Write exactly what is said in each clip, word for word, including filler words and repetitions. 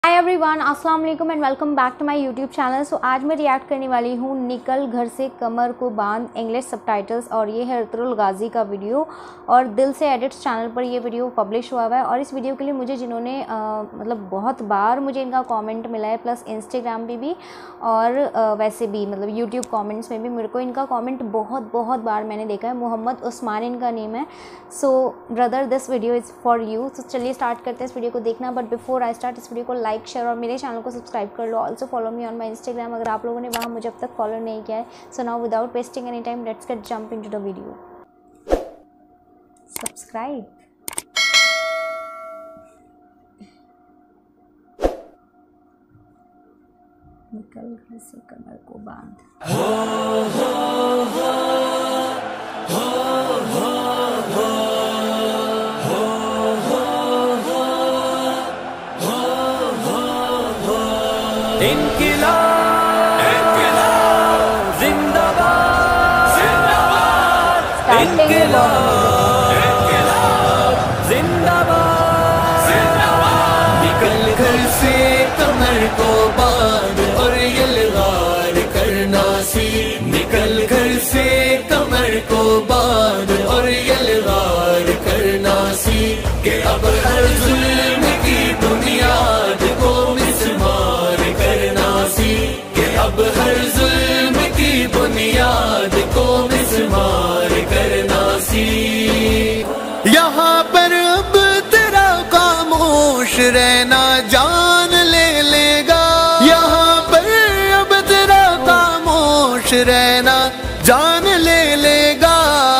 हाय everyone, अस्सलाम वालेकुम and welcome back to my YouTube channel. So आज मैं रिएक्ट करने वाली हूँ निकल घर से कमर को बांध इंग्लिश सबटाइटल्स, और ये है इरतुगरुल गाजी का वीडियो और दिल से एडिट्स चैनल पर ये वीडियो पब्लिश हुआ हुआ है। और इस वीडियो के लिए मुझे जिन्होंने आ, मतलब बहुत बार मुझे इनका कमेंट मिला है, प्लस इंस्टाग्राम पे भी और आ, वैसे भी मतलब यूट्यूब कमेंट्स में भी मेरे को इनका कमेंट बहुत बहुत बार मैंने देखा है। मोहम्मद उस्मान इनका नेम है। So brother, this video is for you. तो चलिए स्टार्ट करते हैं इस वीडियो को देखना। बट बिफोर आई स्टार्ट, इस वीडियो को लाइक शेयर और मेरे चैनल को सब्सक्राइब कर लो। Also follow me on my Instagram अगर आप लोगों ने वहाँ मुझे अब तक फॉलो नहीं किया है। So now without wasting any time let's get jump into the video. Subscribe. निकल घर से कमर को बांध। हो हो हो हो हो हो इनकिलाब इनकिलाब जिंदाबाद जिंदाबाद इनकिलाब इनकिलाब जिंदाबाद जिंदाबाद। निकल घर से कमर को बांध और यलगार करना सी। निकल घर से कमर को बांध और यलगार करना सी कि अब हर जुल्म की बुनियाद को मिसमार करना सी। कि अब हर जुल्म की बुनियाद को मिसमार करना सी। यहाँ पर अब तेरा खामोश रहना जान ले लेगा। यहाँ पर अब तेरा खामोश रहना जान ले लेगा।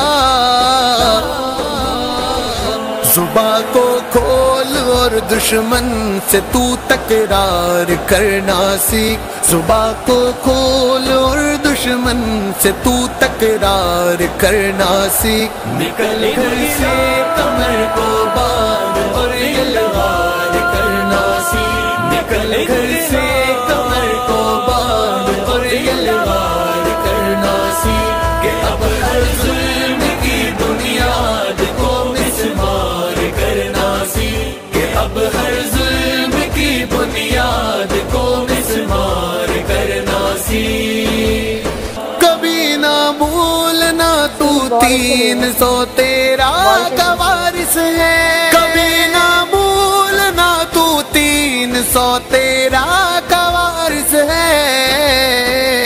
जुबां को खोल और दुश्मन से तू तकरार करना सीख। जुबां को खोल और दुश्मन से तू तकरार करना सीख। निकल घर से कमर को बांध और यलगार करना सीख। निकल घर से कमर को बांध और यलगार करना सीख कि अब हर जुल्म की बुनियाद को मिसमार करना सीख। कि अब हर जुल्म की बुनियाद को मिसमार करना सीख। कभी ना भूलना तू तीन सौ तेरा का वारिस है। कभी ना भूलना तू तीन सौ तेरा का वारिस है।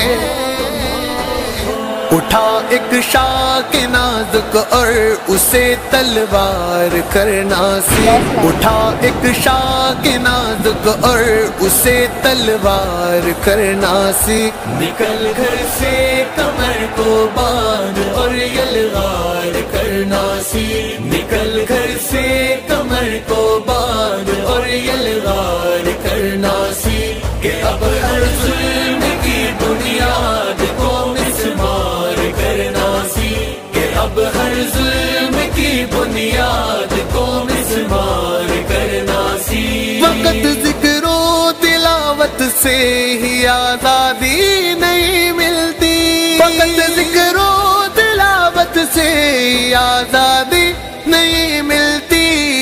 उठा एक शाख नाजुक और उसे तलवार करना सीख। उठा एक शाख नाजुक और उसे तलवार करना सीख। निकल घर से कमर को बांध और यलगार करना सीख। निकल घर से कमर को बांध और यलगार करना सीख कि अब हर जुल्म की बुनियाद को मिसमार करना सीख। कि अब हर जुल्म की बुनियाद को मिसमार करना सीख। वक्त जिक्रो तिलावत से ही आजादी नहीं मिलती। वक्त जिक्रो तिलावत से ही आजादी नहीं मिलती।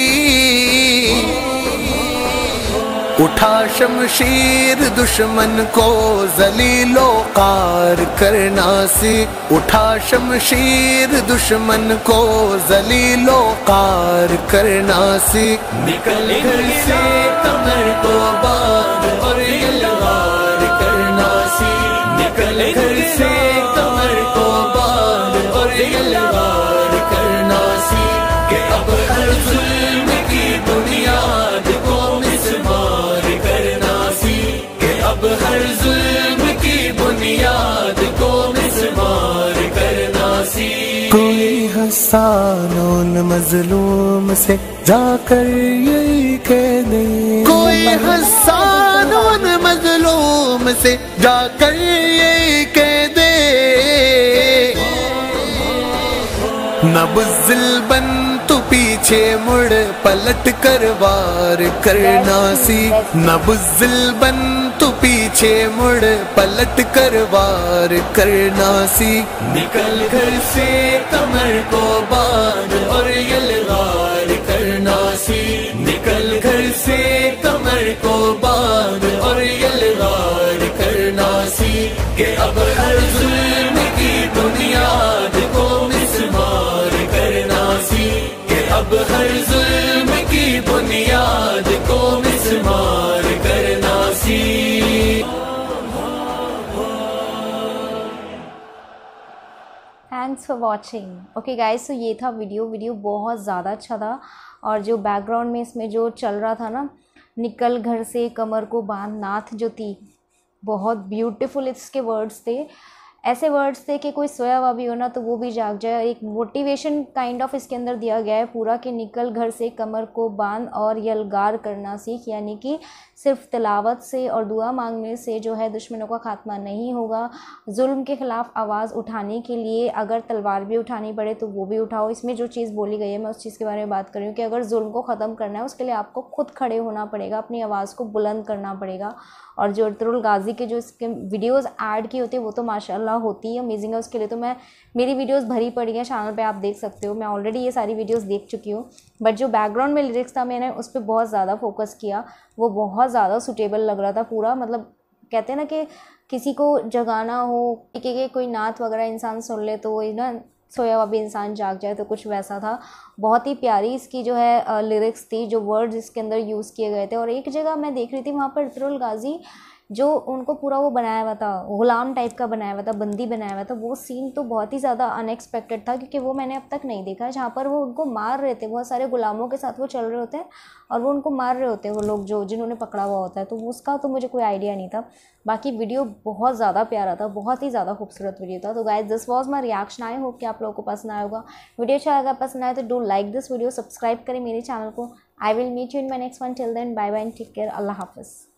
उठा शमशीर दुश्मन को जलीलो कार करना सीख। उठा शमशीर दुश्मन को जलीलो कार करना सीख। निकल घर से कमर को बांध और यलगार करना सीख। निकल घर से कमर को बांध और यलगार करना सीख कि अब हर जुल्म की बुनियाद को मिसमार करना सीख। कि अब हर जुल्म की बुनियाद को मिसमार करना सीख। कोई हसान उन मजलूम से जाकर यही कह दे। कोई हसान उन मजलूम से जाकर यही कह दे। न बुज़्दिल बन तू पीछे मुड़ पलट कर वार करना सीख। न बुज़्दिल बन तू पीछे मुड़ पलट कर वार करना सीख। निकल घर से कमर को बांध और यलगार करना सीख। निकल घर से कमर कमर को बांध और यलगार करना सीख के अब हर जुल्म की बुनियाद को मिसमार करना सीख के अब हर जुल्म की बुनियाद को मिसमार करना सीख। Thanks for watching. Okay guys, तो ये था वीडियो वीडियो बहुत ज़्यादा अच्छा था। और जो बैकग्राउंड में इसमें जो चल रहा था ना, निकल घर से कमर को बांध, नाथ जो थी, बहुत ब्यूटीफुल इसके वर्ड्स थे। ऐसे वर्ड्स थे कि कोई सोया हुआ भी हो ना तो वो भी जाग जाए। एक मोटिवेशन काइंड ऑफ इसके अंदर दिया गया है पूरा कि निकल घर से कमर को बांध और यलगार करना सीख, यानी कि सिर्फ तिलावत से और दुआ मांगने से जो है दुश्मनों का खात्मा नहीं होगा। जुल्म के ख़िलाफ़ आवाज़ उठाने के लिए अगर तलवार भी उठानी पड़े तो वो भी उठाओ। इसमें जो चीज़ बोली गई है मैं उस चीज़ के बारे में बात कर रही हूँ कि अगर जुल्म को ख़त्म करना है उसके लिए आपको खुद खड़े होना पड़ेगा, अपनी आवाज़ को बुलंद करना पड़ेगा। और जो अर्तुगरुल गाज़ी के जो इसके वीडियोज़ ऐड की होती है वो तो माशाल्लाह होती है, अमेजिंग है। उसके लिए तो मैं मेरी वीडियोस भरी पड़ी हैं चैनल पे, आप देख सकते हो। मैं ऑलरेडी ये सारी वीडियोस देख चुकी हूँ, बट जो बैकग्राउंड में लिरिक्स था मैंने उस पर बहुत ज़्यादा फोकस किया। वो बहुत ज़्यादा सूटेबल लग रहा था पूरा। मतलब कहते हैं ना कि किसी को जगाना हो कि कोई नात वगैरह इंसान सुन ले तो वही ना सोया हुआ भी इंसान जाग जाए, तो कुछ वैसा था। बहुत ही प्यारी इसकी जो है लिरिक्स थी, जो वर्ड्स इसके अंदर यूज़ किए गए थे। और एक जगह मैं देख रही थी वहाँ पर अर्तुगरुल गाज़ी जो उनको पूरा वो बनाया हुआ था, ग़ुलाम टाइप का बनाया हुआ था, बंदी बनाया हुआ था। वो सीन तो बहुत ही ज़्यादा अनएक्सपेक्टेड था क्योंकि वो मैंने अब तक नहीं देखा, जहाँ पर वो उनको मार रहे थे। बहुत सारे ग़ुलामों के साथ वो चल रहे होते हैं और वो उनको मार रहे होते हैं, वो लोग जो जिन्होंने पकड़ा हुआ होता है। तो उसका तो मुझे कोई आइडिया नहीं था। बाकी वीडियो बहुत ज़्यादा प्यारा था, बहुत ही ज़्यादा खूबसूरत वीडियो था। तो guys, this was my reaction. I hope कि आप लोगों को पसंद आया होगा। वीडियो अच्छा लगा, पसंद आया तो do like this video, subscribe करें मेरे चैनल को। I will meet you in my next one. Till then bye bye, take care, अल्लाह हाफ़िज़।